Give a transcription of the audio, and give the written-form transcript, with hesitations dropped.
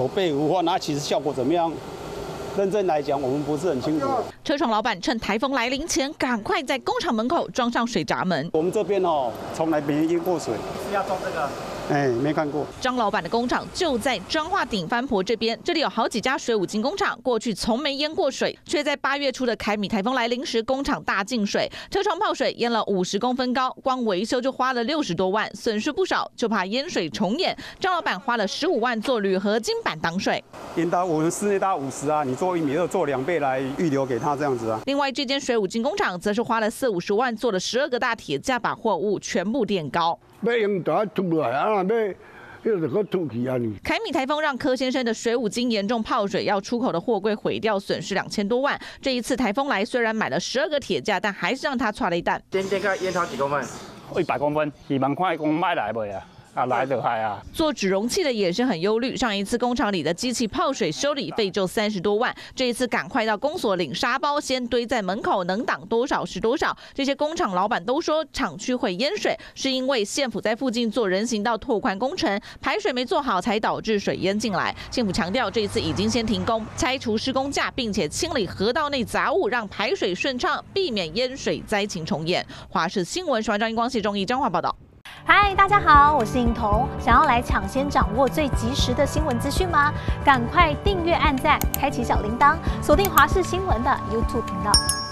有备无患，那其实效果怎么样？认真来讲，我们不是很清楚。 车厂老板趁台风来临前，赶快在工厂门口装上水闸门。 我们这边从来没淹过水， 是要装这个。 没看过。 张老板的工厂就在彰化顶番婆这边，这里有好几家水五金工厂，过去从没淹过水，却在8月初的凯米台风来临时，工厂大进水，车床泡水淹了50公分高，光维修就花了60多万，损失不少，就怕淹水重演。张老板花了15万做铝合金板挡水， 淹到我们室内大概50啊，你做1.2米，做2倍来预留给他这样子啊。 另外这间水五金工厂则是花了40-50万做了12个大铁架，把货物全部垫高。 要用大凸来啊，要就个凸起啊你。 凯米台风让柯先生的水五金严重泡水，要出口的货柜毁掉，损失2000多万。这一次台风来，虽然买了12个铁架，但还是让他踹了一弹。 今天看淹它几公分 ？100公分，希望看讲买来袂啊？来就害啊！ 做纸容器的也是很忧虑，上一次工厂里的机器泡水修理费就30多万，这一次赶快到公所领沙包，先堆在门口，能挡多少是多少。这些工厂老板都说，厂区会淹水，是因为县府在附近做人行道拓宽工程，排水没做好，才导致水淹进来。县府强调，这一次已经先停工，拆除施工架，并且清理河道内杂物，让排水顺畅，避免淹水灾情重演。华视新闻，张英光、谢忠义、彰化报道。 嗨，大家好，我是颖彤。想要来抢先掌握最及时的新闻资讯吗？赶快订阅、按赞、开启小铃铛，锁定华视新闻的 YouTube 频道。